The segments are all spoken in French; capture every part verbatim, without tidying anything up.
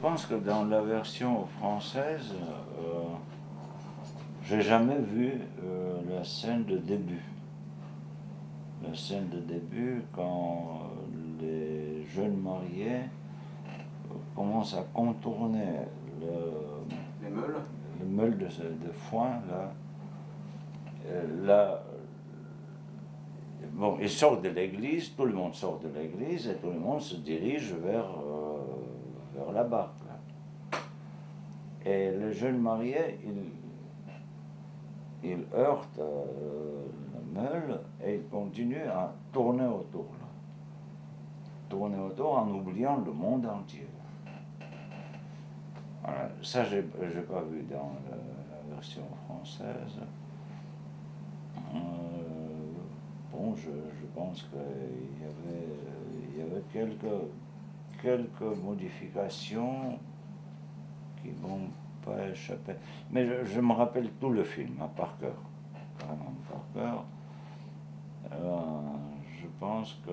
pense que dans la version française, euh, j'ai jamais vu euh, la scène de début. La scène de début, quand les jeunes mariés commencent à contourner le, les meules, le meule de, de foin, là. Euh, là, bon, ils sortent de l'église, tout le monde sort de l'église et tout le monde se dirige vers, euh, vers la barque. Là. Et le jeune marié, il, il heurte euh, la meule et il continue à tourner autour. Là. Tourner autour en oubliant le monde entier. Voilà. Ça, je n'ai pas vu dans la, la version française. Euh, bon, je, je pense qu'il y avait, il y avait quelques, quelques modifications qui m'ont pas échappé. Mais je, je me rappelle tout le film, hein, par cœur. Vraiment par cœur. Euh, je pense que...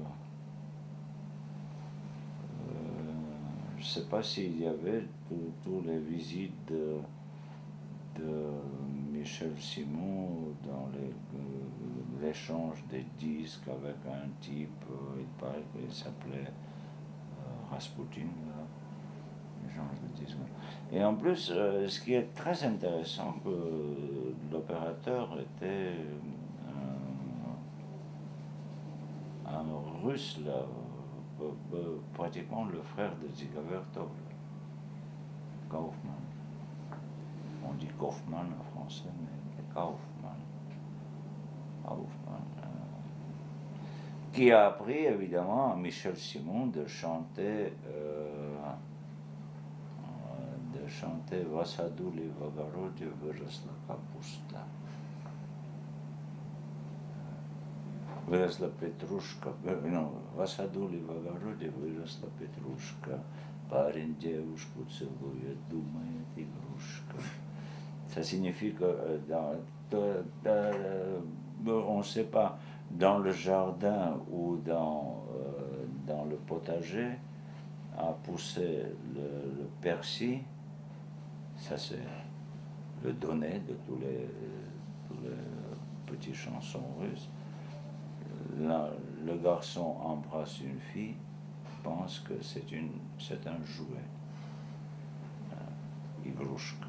je ne sais pas s'il y avait tous les visites de, de Michel Simon dans l'échange euh, des disques avec un type, euh, il paraît qu'il s'appelait euh, Rasputin, l'échange de disques. Et en plus, euh, ce qui est très intéressant, que l'opérateur était un, un russe là. Pratiquement le frère de Dziga Vertov, Kaufmann. On dit Kaufmann en français, mais Kaufmann. Kaufmann. Euh, qui a appris évidemment à Michel Simon de chanter, euh, de chanter Vasaduli Vagarodi Vyrasla Kapusta. Vyrasla Petrushka, non, Vasaduli Vagarodi Vyrasla Petrushka, Parin девушку целует, думает игрушка. Ça signifie que dans, de, de, on ne sait pas, dans le jardin ou dans, euh, dans le potager, a poussé le, le persil, ça c'est le donné de tous les, tous les petites chansons russes. Là, le garçon embrasse une fille, pense que c'est une, c'est un jouet. Euh, Igrushka.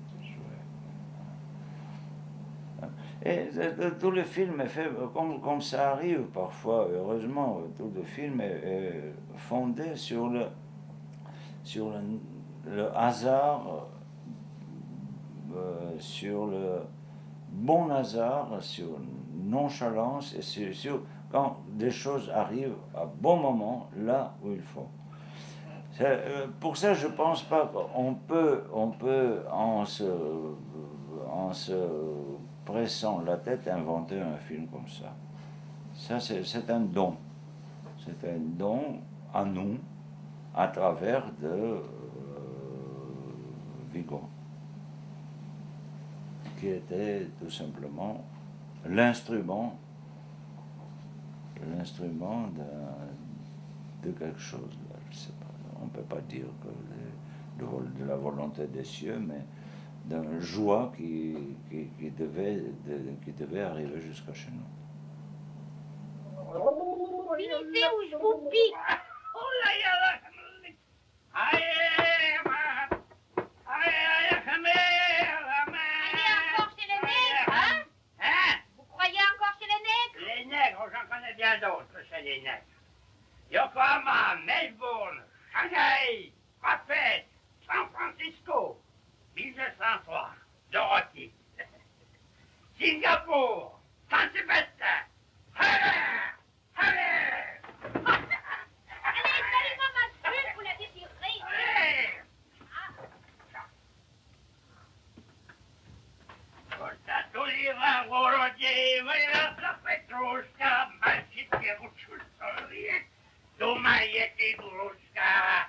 Et tout le film est fait, comme, comme ça arrive parfois, heureusement, tout le film est, est fondé sur le, sur le, le hasard, euh, sur le bon hasard, sur nonchalance et sur, sur quand des choses arrivent à bon moment, là où il faut. Euh, pour ça, je pense pas qu'on peut, on peut en se, en se pressant la tête, inventer un film comme ça. Ça, c'est un don. C'est un don à nous, à travers de euh, Vigo, qui était tout simplement l'instrument, l'instrument de, de quelque chose. Je sais pas. On ne peut pas dire que les, de, de la volonté des cieux, mais d'un joie qui, qui, qui, devait, de, qui devait arriver jusqu'à chez nous. Finissez ou je vous pique. Allez encore chez les nègres, hein? Hein? Vous croyez encore chez les nègres? Les nègres, j'en connais bien d'autres chez les nègres. Yokohama, Melbourne, Shanghai, Rapet, San Francisco, mille neuf cent trois, Dorothy, Singapour, Saint-Sébastien, Allez, allez. Allez, donnez-moi ma suite, vous la désirez. Allez. Oliva, Vorodier, Vyrasla Petrushka, Mальчик девушку целует, думает игрушка.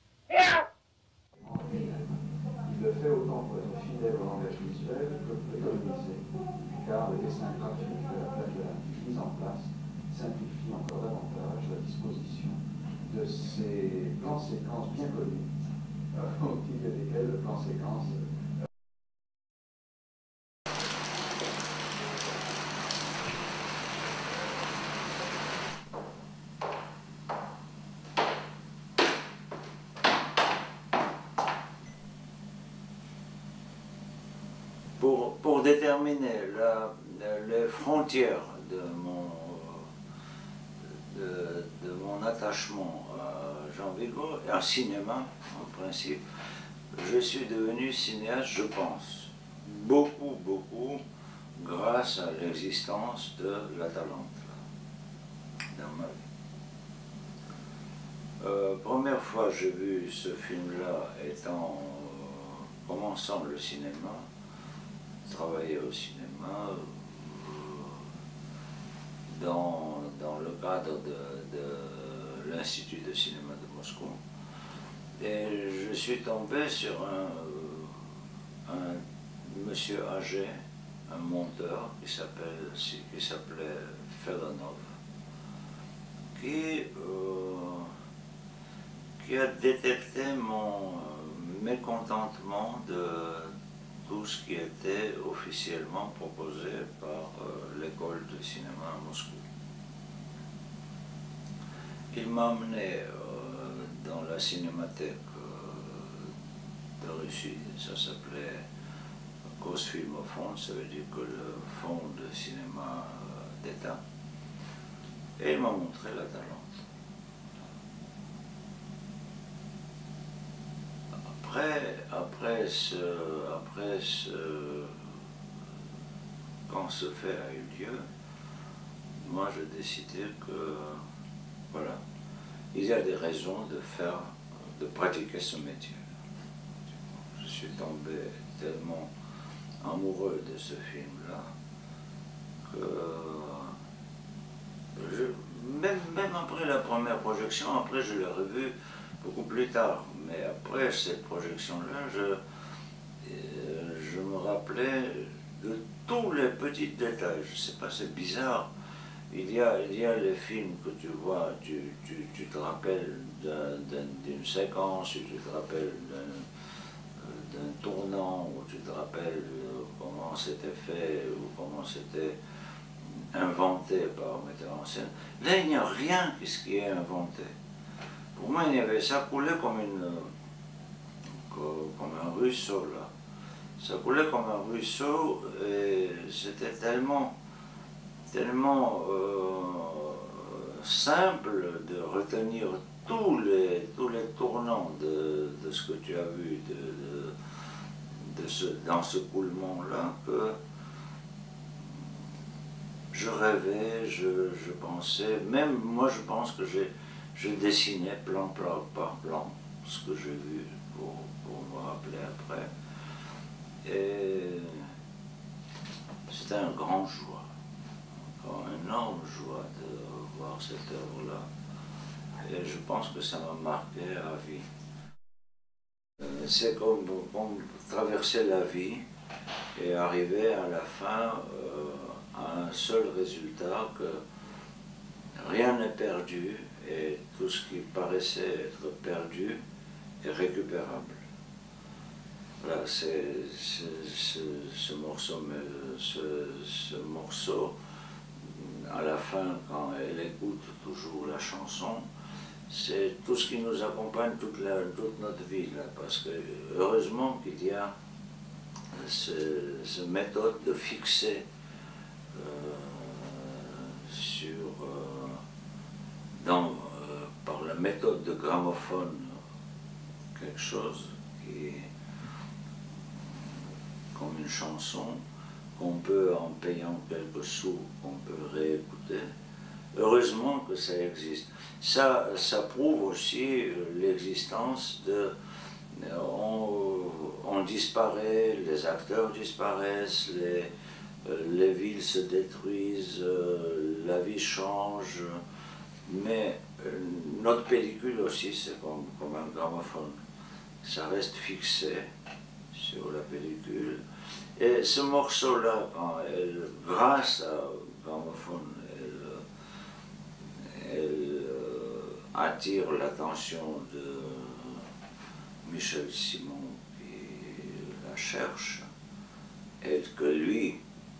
Il le fait autant pour être fidèle au langage visuel que préconisé, car le dessin graphique de la plage de la mise en place simplifie encore davantage la disposition de ces plans séquences bien connus euh, au milieu desquels le plan séquence. Euh, Pour, pour déterminer la, les frontières de mon, de, de mon attachement à Jean Vigo et à cinéma, en principe, je suis devenu cinéaste, je pense, beaucoup, beaucoup, grâce à l'existence de l'Atalante dans ma vie. Euh, première fois que j'ai vu ce film-là étant euh, commençant le cinéma, travailler au cinéma euh, dans, dans le cadre de, de l'Institut de cinéma de Moscou. Et je suis tombé sur un, un monsieur âgé, un monteur qui s'appelle, qui s'appelait Fedonov, qui, euh, qui a détecté mon mécontentement de tout ce qui était officiellement proposé par euh, l'école de cinéma à Moscou. Il m'a emmené euh, dans la cinémathèque euh, de Russie, ça s'appelait Gosfilmofond, ça veut dire que le fonds de cinéma euh, d'État, et il m'a montré l'Atalante. Après, après, ce, après ce, quand ce fait a eu lieu, moi j'ai décidé que, voilà, il y a des raisons de faire, de pratiquer ce métier. Je suis tombé tellement amoureux de ce film-là que, je, même, même après la première projection, après je l'ai revu beaucoup plus tard, mais après cette projection-là, je, euh, je me rappelais de tous les petits détails. Je ne sais pas, c'est bizarre. Il y a, il y a les films que tu vois, tu, tu, tu te rappelles d'une séquence, ou tu te rappelles d'un tournant, ou tu te rappelles comment c'était fait, ou comment c'était inventé par un metteur en scène. Là, il n'y a rien qui qui est inventé. Pour moi, il y avait, ça coulait comme, une, comme un ruisseau, là. Ça coulait comme un ruisseau, et c'était tellement, tellement euh, simple de retenir tous les, tous les tournants de, de ce que tu as vu de, de, de ce, dans ce coulement-là, que je rêvais, je, je pensais, même moi je pense que j'ai je dessinais plan, plan par plan ce que j'ai vu pour, pour me rappeler après. Et c'était un grand joie, une énorme joie de voir cette œuvre-là. Et je pense que ça m'a marqué à vie. C'est comme, comme traverser la vie et arriver à la fin euh, à un seul résultat, que rien n'est perdu, et tout ce qui paraissait être perdu est récupérable. Voilà, c'est ce, ce morceau, mais ce, ce morceau, à la fin, quand elle écoute toujours la chanson, c'est tout ce qui nous accompagne toute, la, toute notre vie, là, parce que heureusement qu'il y a cette méthode de fixer euh, sur euh, dans, euh, par la méthode de gramophone quelque chose qui est comme une chanson qu'on peut, en payant quelques sous, qu'on peut réécouter. Heureusement que ça existe. Ça, ça prouve aussi l'existence de... On, on disparaît, les acteurs disparaissent, les, les villes se détruisent, la vie change, mais notre pellicule aussi, c'est comme, comme un gramophone. Ça reste fixé sur la pellicule. Et ce morceau-là, grâce au gramophone, elle, elle euh, attire l'attention de Michel Simon qui la cherche, et que lui,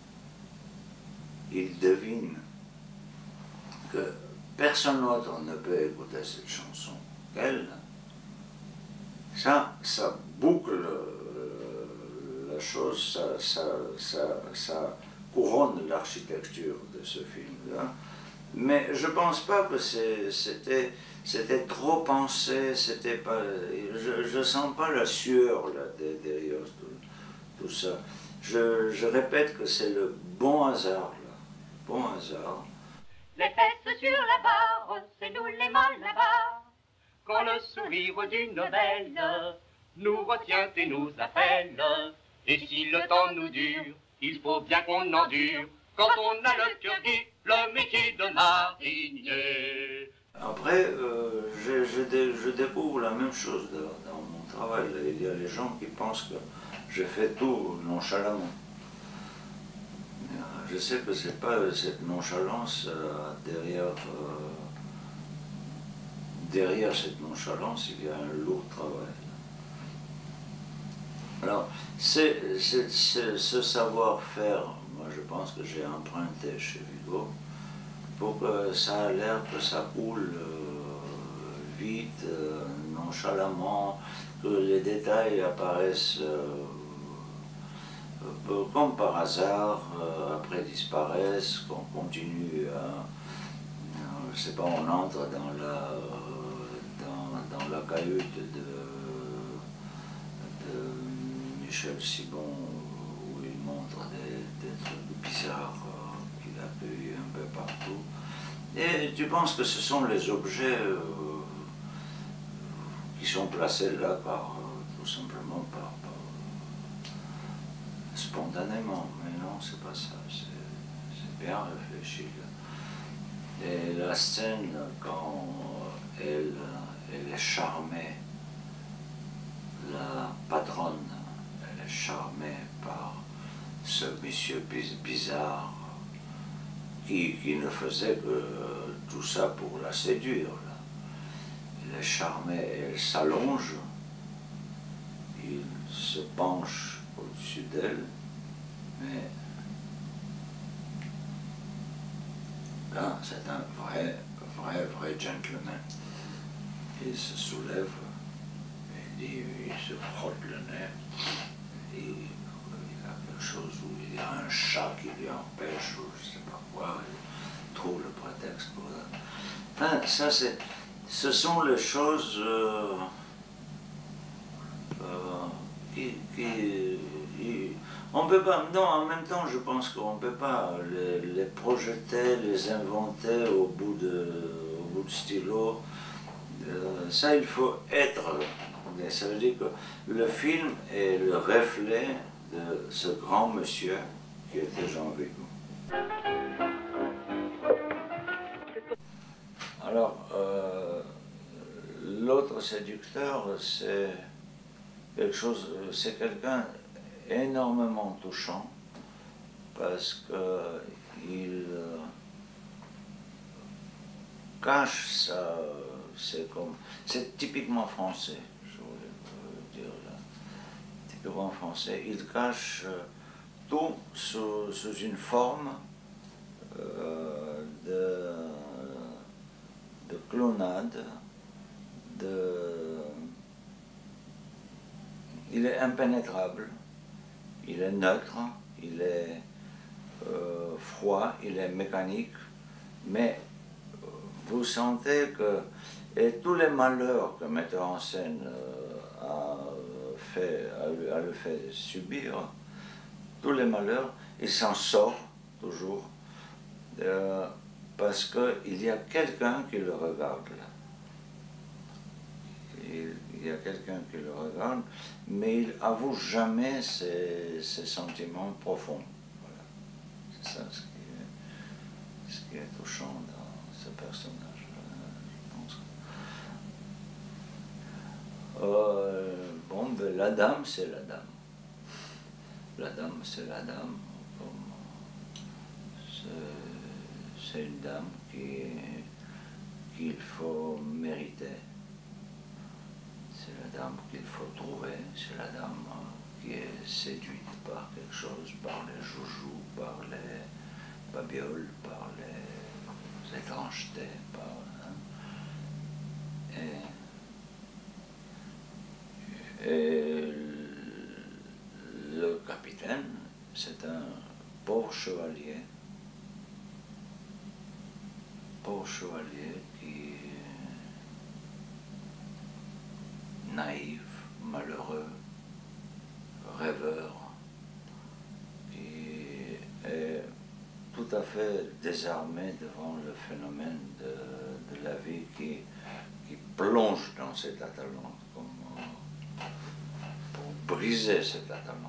il devine que personne d'autre ne peut écouter cette chanson qu'elle, ça, ça boucle euh, la chose, ça, ça, ça, ça couronne l'architecture de ce film-là. Mais je pense pas que c'était c'était trop pensé, c'était pas, je ne sens pas la sueur là, derrière tout, tout ça. Je, je répète que c'est le bon hasard, là, bon hasard. Les fesses sur la barre, c'est nous les malabars. Quand le sourire d'une belle nous retient et nous appelle. Et si le temps nous dure, il faut bien qu'on endure. Quand on a le cœur gai, le métier de marinier. Après, euh, je, je, dé, je découvre la même chose dans, dans mon travail. Il y a les gens qui pensent que je fais tout nonchalamment. Je sais que c'est pas cette nonchalance euh, derrière, euh, derrière cette nonchalance, il y a un lourd travail. Alors, c'est, c'est, c'est, ce savoir-faire, moi je pense que j'ai emprunté chez Vigo, pour que ça a l'air que ça coule euh, vite, euh, nonchalamment, que les détails apparaissent euh, euh, comme par hasard, euh, après disparaissent, qu'on continue à, euh, je sais pas, on entre dans la, euh, dans, dans la cahute de, de Michel Simon, où il montre des, des trucs bizarres euh, qu'il a pu un peu partout. Et tu penses que ce sont les objets euh, qui sont placés là par, euh, tout simplement par, par spontanément, mais non, c'est pas ça, c'est bien réfléchi. Là. Et la scène, quand elle, elle est charmée, la patronne, elle est charmée par ce monsieur bizarre qui, qui ne faisait que tout ça pour la séduire. Là. Elle est charmée, elle s'allonge, il se penche au-dessus d'elle, mais là, c'est un vrai, vrai, vrai gentleman. Il se soulève, il, dit, il se frotte le nez, et il a quelque chose où il y a un chat qui lui empêche, ou je ne sais pas quoi, il trouve le prétexte pour ça. Enfin, ça, c'est, ce sont les choses euh, euh, qui, qui, qui on peut pas, non, en même temps, je pense qu'on ne peut pas les, les projeter, les inventer au bout de, au bout de stylo. Euh, ça, il faut être. Ça veut dire que le film est le reflet de ce grand monsieur qui était Jean Vigo. Alors, euh, l'autre séducteur, c'est quelque chose, c'est quelqu'un énormément touchant parce qu'il euh, cache ça, c'est comme, c'est typiquement français, je voulais dire là, typiquement français, il cache euh, tout sous, sous une forme euh, de, de clonade, de, il est impénétrable. Il est neutre, il est euh, froid, il est mécanique, mais vous sentez que, et tous les malheurs que le metteur en scène euh, a, fait, a, a le fait subir, tous les malheurs, il s'en sort toujours, euh, parce qu'il y a quelqu'un qui le regarde là. Il y a quelqu'un qui le regarde, mais il avoue jamais ses, ses sentiments profonds. Voilà. C'est ça ce qui, est, ce qui est touchant dans ce personnage, je pense. Euh, bon, ben, la dame, c'est la dame. La dame, c'est la dame. C'est une dame qu'il faut mériter. c'est la dame qu'il faut trouver, c'est la dame qui est séduite par quelque chose, par les joujoux, par les babioles, par les étrangetés, par... Hein, et, et le capitaine, c'est un pauvre chevalier, pauvre chevalier qui est naïf, malheureux, rêveur, qui est tout à fait désarmé devant le phénomène de, de la vie qui, qui plonge dans cet Atalante, comme pour briser cet Atalante.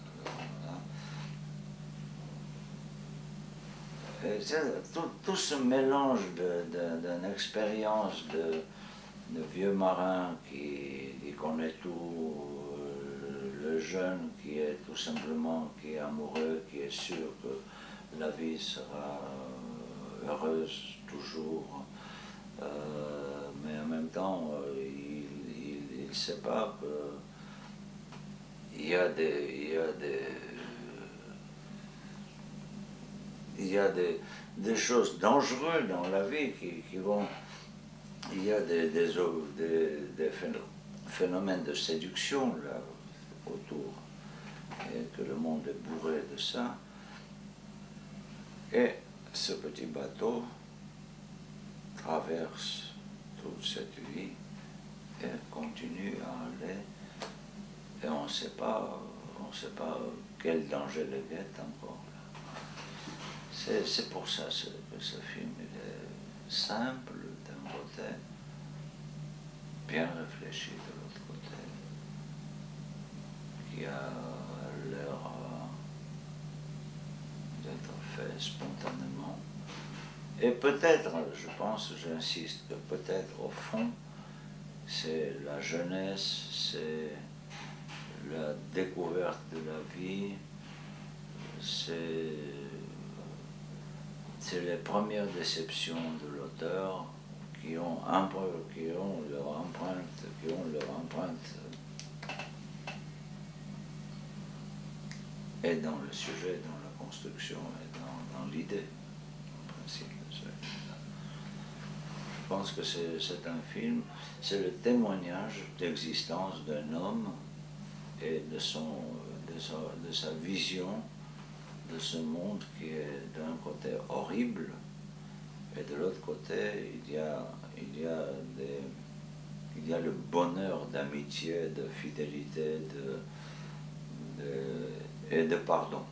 Tout, tout ce mélange d'une expérience de, de vieux marin qui, qui connaît tout, le jeune qui est tout simplement qui est amoureux, qui est sûr que la vie sera heureuse toujours, euh, mais en même temps il ne sait pas qu'il y a des... Il y a des Il y a des, des choses dangereuses dans la vie qui, qui vont... Il y a des, des, des, des phénomènes de séduction là autour, et que le monde est bourré de ça. Et ce petit bateau traverse toute cette vie et continue à aller, et on ne sait pas, on ne sait pas quel danger le guette encore. C'est pour ça que ce film il est simple d'un côté, bien réfléchi de l'autre côté, qui a l'air d'être fait spontanément. Et peut-être, je pense, j'insiste, que peut-être au fond, c'est la jeunesse, c'est la découverte de la vie, c'est... C'est les premières déceptions de l'auteur qui ont, qui ont leur empreinte, qui ont leur empreinte et dans le sujet, dans la construction et dans, dans l'idée, en principe. Je pense que c'est un film, c'est le témoignage d'existence d'un homme et de, son, de, sa, de sa vision de ce monde qui est d'un côté horrible et de l'autre côté il y a, il y a, des, il y a le bonheur d'amitié, de fidélité de, de, et de pardon.